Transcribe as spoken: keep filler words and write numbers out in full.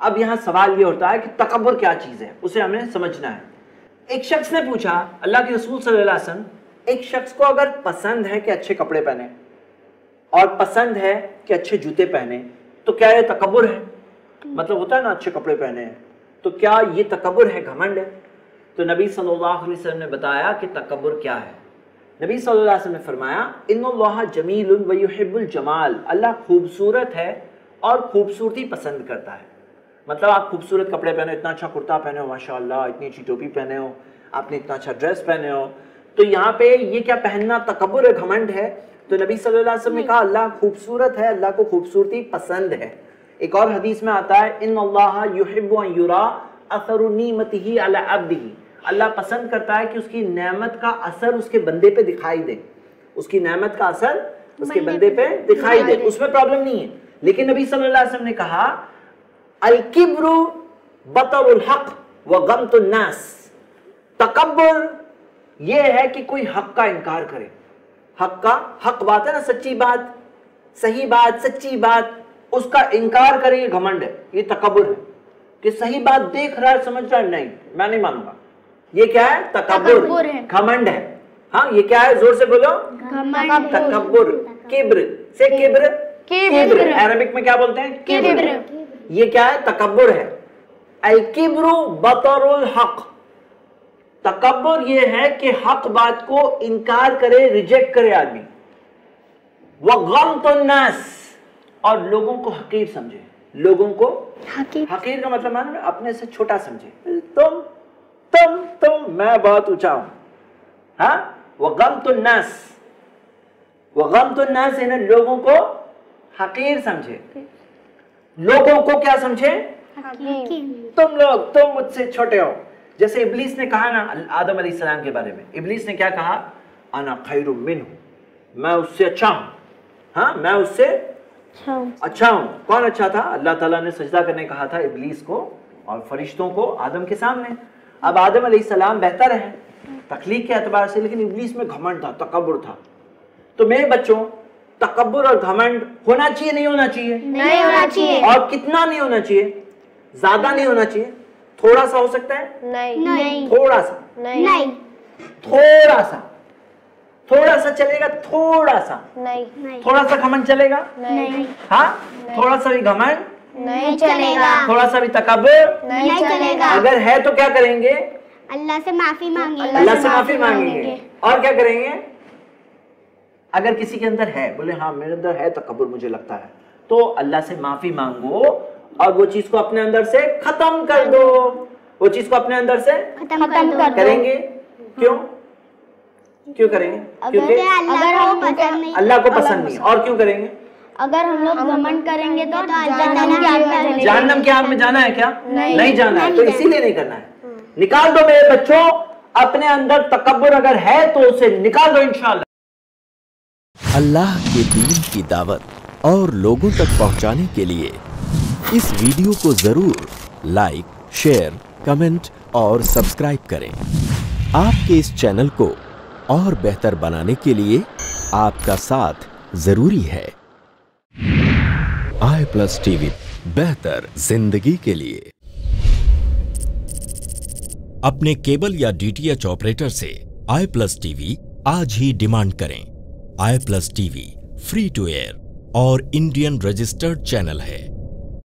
اب یہاں سوال یہ ہوتا ہے کہ تکبر کیا چیز ہے، اسے ہمیں سمجھنا ہے۔ ایک شخص نے پوچھا اللہ کے رسول صلی اللہ علیہ وسلم، ایک شخص کو اگر پسند ہے کہ اچھے کپڑے پہنے اور پسند ہے کہ اچھے جوتے پہنے تو کیا یہ تکبر ہے؟ مطلب ہوتا ہے نا اچھے کپڑے پہنے ہیں تو کیا یہ تکبر ہے، گھمنڈ ہے؟ تو نبی صلی اللہ علیہ وسلم نے بتایا کہ تکبر کیا ہے۔ نبی صلی اللہ علیہ وسلم نے فرمایا ان اللہ جمیل ویحب الجمال، اللہ خوبصورت ہے اور خوبصورتی پسند کرتا ہے۔ مطلب آپ خوبصورت کپڑے پہنے، اتنا اچھا کرتا پہنے ہو ماشاءاللہ، اتنی اچھی ٹوپی پہنے ہو، آپ نے اتنا اچھا ڈریس پہنے ہو، تو یہاں پہ یہ کیا پہننا تکبر ہے، گھمنڈ ہے؟ تو نبی صلی اللہ علیہ وسلم نے کہا اللہ خوبصورت ہے، اللہ کو خوبصورتی پسند ہے۔ ایک اور حدیث میں آتا ہے ان اللہ یحب ان یرا اثر نعمتہ علی عبدہ، اللہ پسند کرتا ہے کہ اس کی نعمت کا اثر اس کے بندے پہ دکھائی دے، اس کی نعمت کا اثر اس کے بندے پہ دکھائی دے، اس میں پرابلم نہیں ہے۔ لیکن نبی صلی اللہ علیہ وسلم نے کہا الکبر بطر الحق وغمط الناس، تکبر یہ ہے کہ کوئی حق کا انکار کرے، حق کا حق بات ہے نا، سچی بات، صحیح بات، سچی بات، اس کا انکار کرے، یہ گھمنڈ ہے، یہ تکبر ہے کہ صحیح بات دیکھ رہا ہے، سمجھ رہا ہے، نہیں میں نہیں مانوں گا، یہ کیا ہے؟ تکبر، گھمنڈ ہے۔ ہاں یہ کیا ہے؟ زور سے بولو، تکبر، کبر سے کبر، کبر عربک میں کیا بولتے ہیں؟ کبر، یہ کیا ہے؟ تکبر ہے۔ الکبر بطر الحق، تکبر یہ ہے کہ حق بات کو انکار کرے، ریجیکٹ کرے آدمی۔ وغمط الناس، اور لوگوں کو حقیر سمجھے، لوگوں کو حقیر کا مطلب مانو اپنے سے چھوٹا سمجھے، تم تم تم میں بہت اونچا ہوں، ہاں۔ وغمط الناس، وغمط الناس انہیں لوگوں کو حقیر سمجھے، لوگوں کو کیا سمجھے؟ تم لوگ، تم مجھ سے چھوٹے ہو۔ جیسے ابلیس نے کہا نا آدم علیہ السلام کے بارے میں، ابلیس نے کیا کہا؟ انا خیر منہ، میں اس سے اچھا ہوں، ہاں میں اس سے اچھا ہوں۔ کون اچھا تھا؟ اللہ تعالیٰ نے سجدہ کرنے کہا تھا ابلیس کو اور فرشتوں کو آدم کے سامنے۔ اب آدم علیہ السلام بہتر ہے تخلیق کے اعتبار سے، لیکن ابلیس میں گھمنڈ تھا، تکبر تھا۔ تو میرے بچوں، تکبر اور گھمنڈ ہونا چاہیے نہیں ہونا چاہیے؟ نہیں ہونا چاہیے۔ اور کتنا نہیں ہونا چاہیے؟ زیادہ نہیں ہونا چاہیے، تھوڑا سا ہو سکتا ہے؟ نہیں، تھوڑا سا نہیں، تھوڑا سا، تھوڑا سا چلے گا، تھوڑا سا، نہیں، تھوڑا سا گھمنڈ چلے گا، نہیں، ہاں تھوڑا سا بھی گھمنڈ نہیں چلے گا، تھوڑا سا بھی تکبر نہیں چلے گا۔ اگر ہے تو کیا کریں گے؟ اللہ سے معافی مانگیں گے، اللہ سے معافی مانگیں گے۔ اور کیا کریں گے؟ اگر کسی کے اندر ہے، بولے ہاں میرے اندر ہے تکبر، مجھے لگتا ہے، تو اللہ سے معافی مانگو اور وہ چیز کو اپنے اندر سے ختم کر دو، وہ چیز کو اپنے اندر سے ختم کر دو۔ کریں گے۔ کیوں کیوں کریں گے؟ کیونکہ اللہ کو پسند نہیں۔ اور کیوں کریں گے؟ اگر ہم لوگ گھمنڈ کریں گے تو جہنم کی آگ میں جلیں گے۔ جہنم کی آگ میں جانا ہے کیا؟ نہیں جانا ہے، تو اسی لیے نہیں کرنا ہے۔ نکال دو میرے بچوں، اپنے اندر تکبر اگر ہے تو اسے نکال دو انشاءاللہ۔ اللہ کے دین کی دعوت اور لوگوں تک پہنچانے کے لیے اس ویڈیو کو ضرور لائک، شیئر، کمنٹ اور سبسکرائب کریں۔ آپ کے اس چینل کو اور بہتر بنانے کے لیے آپ کا ساتھ ضروری ہے۔ آئی پلس ٹی وی، بہتر زندگی کے لیے۔ اپنے کیبل یا ڈی ٹی ایچ آپریٹر سے آئی پلس ٹی وی آج ہی ڈیمانڈ کریں۔ I plus T V free to air اور انڈین رجسٹرڈ چینل ہے۔